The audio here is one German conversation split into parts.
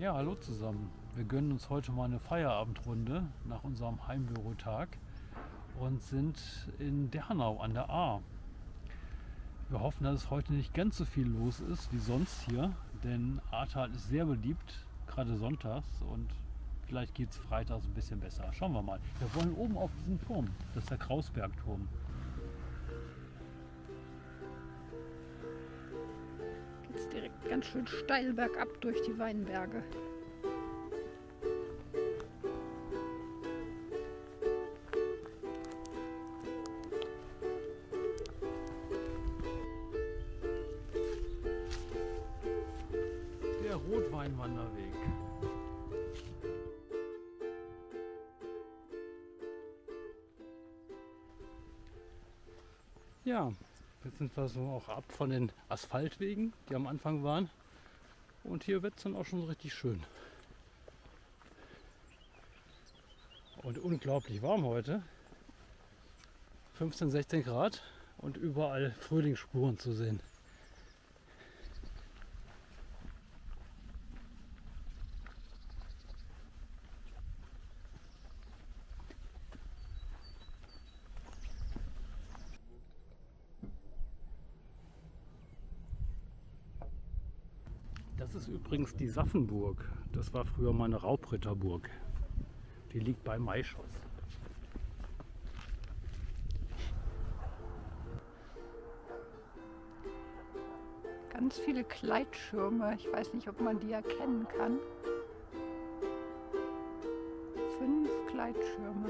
Ja, hallo zusammen. Wir gönnen uns heute mal eine Feierabendrunde nach unserem Heimbürotag und sind in Dernau an der Ahr. Wir hoffen, dass es heute nicht ganz so viel los ist wie sonst hier, denn Ahrtal ist sehr beliebt, gerade sonntags, und vielleicht geht es freitags ein bisschen besser. Schauen wir mal. Wir wollen oben auf diesen Turm, das ist der Krausbergturm. Geht's direkt ganz schön steil bergab durch die Weinberge. Der Rotweinwanderweg. Ja, jetzt sind wir so auch ab von den Asphaltwegen, die am Anfang waren. Und hier wird es dann auch schon so richtig schön. Und unglaublich warm heute. 15, 16 Grad und überall Frühlingsspuren zu sehen. Das ist übrigens die Saffenburg. Das war früher mal eine Raubritterburg. Die liegt bei Maischoss. Ganz viele Gleitschirme. Ich weiß nicht, ob man die erkennen kann. 5 Gleitschirme.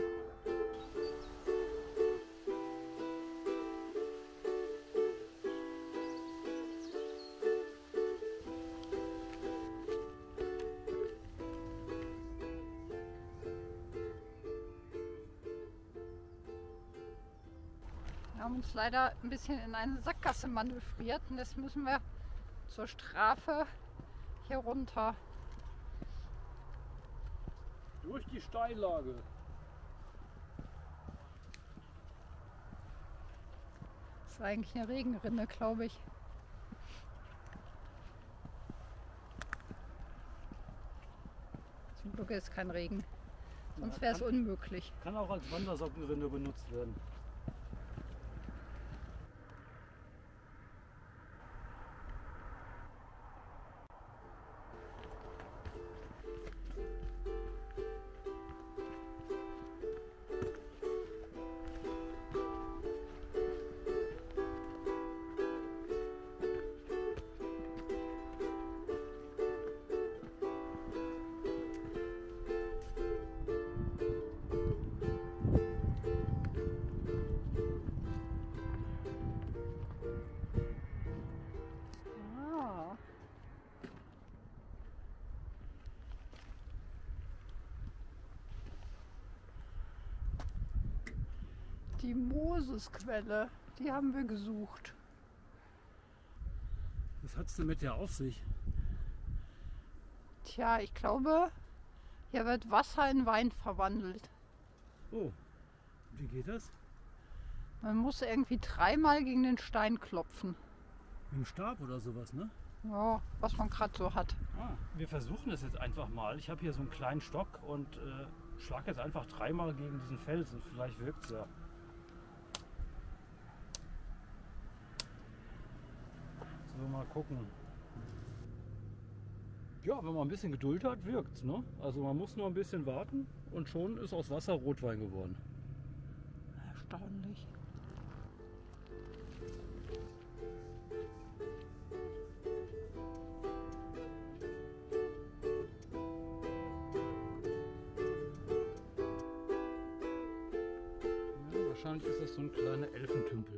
Wir haben uns leider ein bisschen in eine Sackgasse manövriert und jetzt müssen wir zur Strafe hier runter. Durch die Steillage. Das ist eigentlich eine Regenrinne, glaube ich. Zum Glück ist kein Regen, sonst wäre es unmöglich. Kann auch als Wandersockenrinne benutzt werden. Ah. Die Mosesquelle, die haben wir gesucht. Was hat's denn mit der auf sich? Tja, ich glaube, hier wird Wasser in Wein verwandelt. Oh, wie geht das? Man muss irgendwie 3-mal gegen den Stein klopfen. Mit dem Stab oder sowas, ne? Ja, was man gerade so hat. Wir versuchen es jetzt einfach mal. Ich habe hier so einen kleinen Stock und schlage jetzt einfach 3-mal gegen diesen Felsen. Vielleicht wirkt es ja. So, mal gucken. Ja, wenn man ein bisschen Geduld hat, wirkt's, ne? Also man muss nur ein bisschen warten und schon ist aus Wasser Rotwein geworden. Erstaunlich. Ja, wahrscheinlich ist das so ein kleiner Elfentümpel.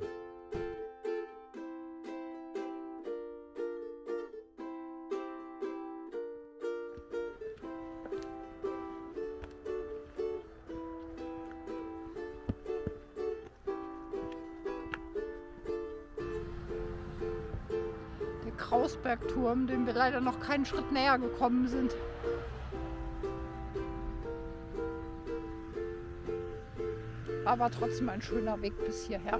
Der Krausbergturm, dem wir leider noch keinen Schritt näher gekommen sind. Aber trotzdem ein schöner Weg bis hierher.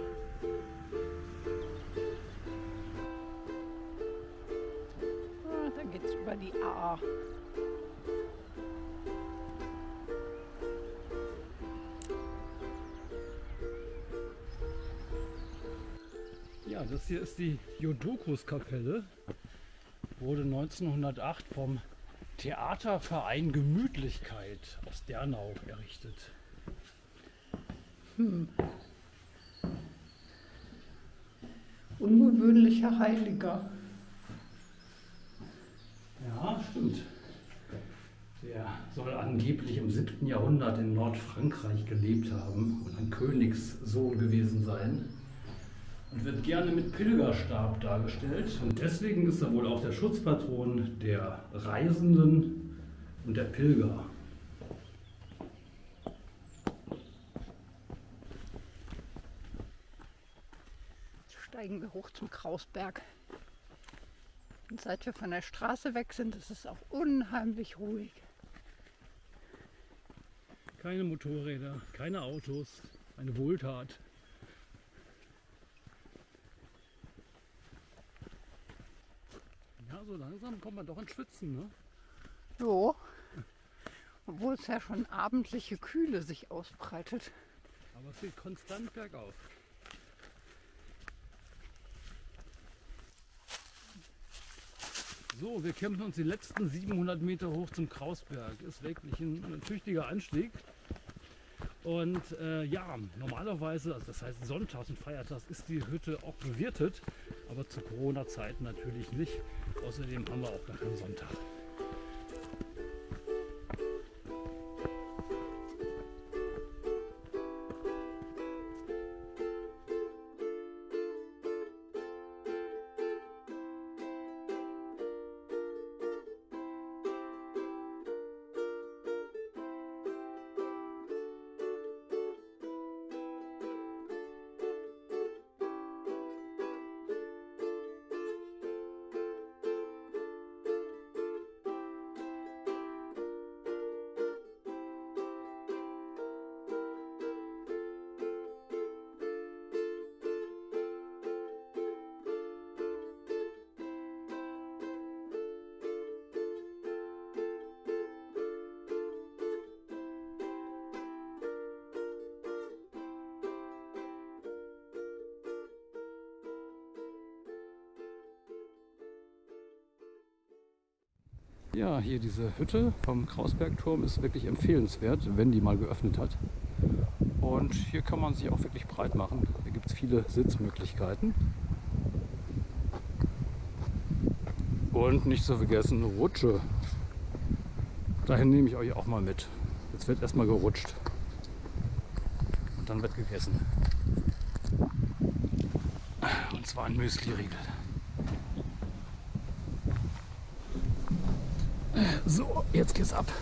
Dann geht's über die Ahr. Ja, das hier ist die Jodokus-Kapelle. Wurde 1908 vom Theaterverein Gemütlichkeit aus Dernau errichtet. Ungewöhnlicher Heiliger. Ja, stimmt. Der soll angeblich im 7. Jahrhundert in Nordfrankreich gelebt haben und ein Königssohn gewesen sein. Und wird gerne mit Pilgerstab dargestellt. Und deswegen ist er wohl auch der Schutzpatron der Reisenden und der Pilger. Jetzt steigen wir hoch zum Krausberg. Und seit wir von der Straße weg sind, ist es auch unheimlich ruhig. Keine Motorräder, keine Autos, eine Wohltat. Ja, so langsam kommt man doch ins Schwitzen, ne? Jo. Obwohl es ja schon abendliche Kühle sich ausbreitet. Aber es geht konstant bergauf. So, wir kämpfen uns die letzten 700 Meter hoch zum Krausberg. Ist wirklich ein tüchtiger Anstieg. Und ja, normalerweise, also das heißt sonntags und feiertags, ist die Hütte auch bewirtet. Aber zu Corona-Zeiten natürlich nicht. Außerdem haben wir auch gar keinen Sonntag. Ja, hier diese Hütte vom Krausbergturm ist wirklich empfehlenswert, wenn die mal geöffnet hat. Und hier kann man sich auch wirklich breit machen. Hier gibt es viele Sitzmöglichkeiten. Und nicht zu vergessen, Rutsche. Dahin nehme ich euch auch mal mit. Jetzt wird erstmal gerutscht. Und dann wird gegessen. Und zwar ein Müsli-Riegel. So, jetzt geht's ab.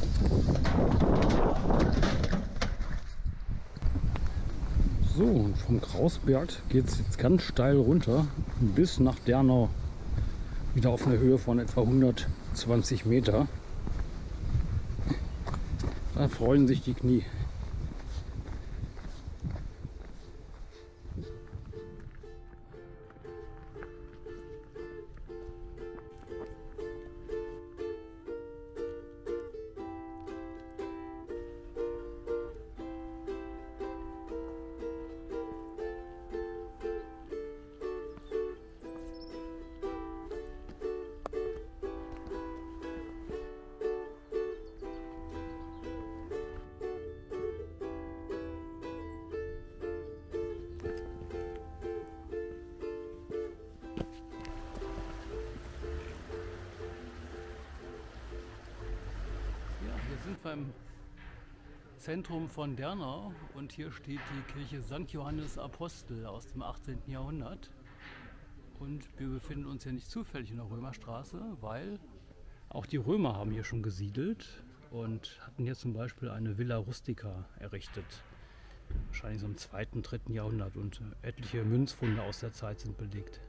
So, und vom Krausberg geht es jetzt ganz steil runter bis nach Dernau. Wieder auf einer Höhe von etwa 120 Meter. Da freuen sich die Knie. Beim Zentrum von Dernau und hier steht die Kirche St. Johannes Apostel aus dem 18. Jahrhundert. Und wir befinden uns ja nicht zufällig in der Römerstraße, weil auch die Römer haben hier schon gesiedelt und hatten hier zum Beispiel eine Villa Rustica errichtet. Wahrscheinlich so im 2., 3. Jahrhundert und etliche Münzfunde aus der Zeit sind belegt.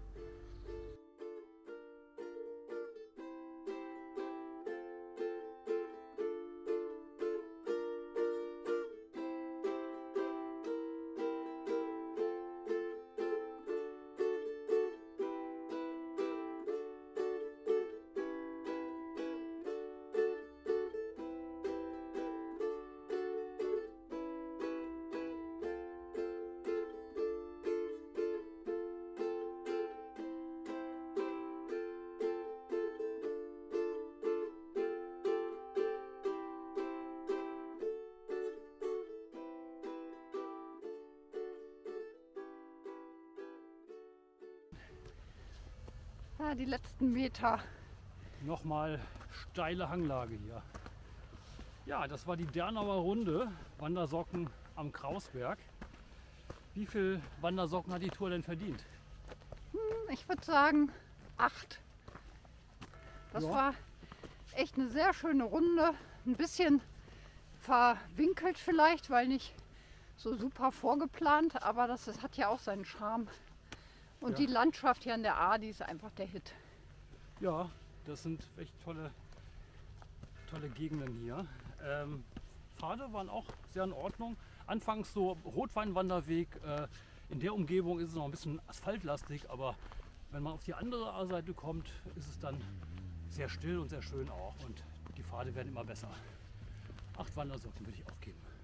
Ja, die letzten Meter. Nochmal steile Hanglage hier. Ja, das war die Dernauer Runde, Wandersocken am Krausberg. Wie viel Wandersocken hat die Tour denn verdient? Ich würde sagen 8. Das Ja. war echt eine sehr schöne Runde. Ein bisschen verwinkelt vielleicht, weil nicht so super vorgeplant, aber das hat ja auch seinen Charme. Und Ja. die Landschaft hier an der Ahr, die ist einfach der Hit. Ja, das sind echt tolle Gegenden hier. Pfade waren auch sehr in Ordnung. Anfangs so Rotweinwanderweg. In der Umgebung ist es noch ein bisschen asphaltlastig, aber wenn man auf die andere A-Seite kommt, ist es dann sehr still und sehr schön auch. Und die Pfade werden immer besser. 8 Wandersocken würde ich aufgeben.